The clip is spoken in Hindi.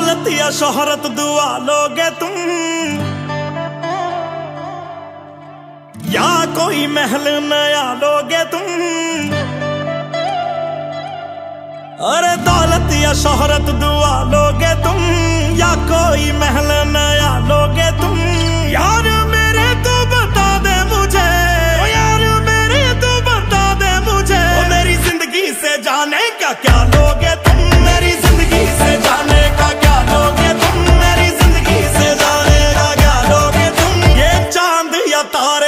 दौलत या शोहरत दुआ लोगे तुम, या कोई महल नया लोगे तुम। अरे दौलत या शोहरत दुआ लोगे तुम, या कोई महल नया लोगे तुम। यार मेरे तू बता दे मुझे, ओ यार मेरे तू बता दे मुझे, ओ मेरी जिंदगी से जाने का क्या लोगे तुम, मेरी जिंदगी से जाने का क्या लोगे तुम, मेरी जिंदगी से जाने का क्या लोगे तुम। ये चांद या तारे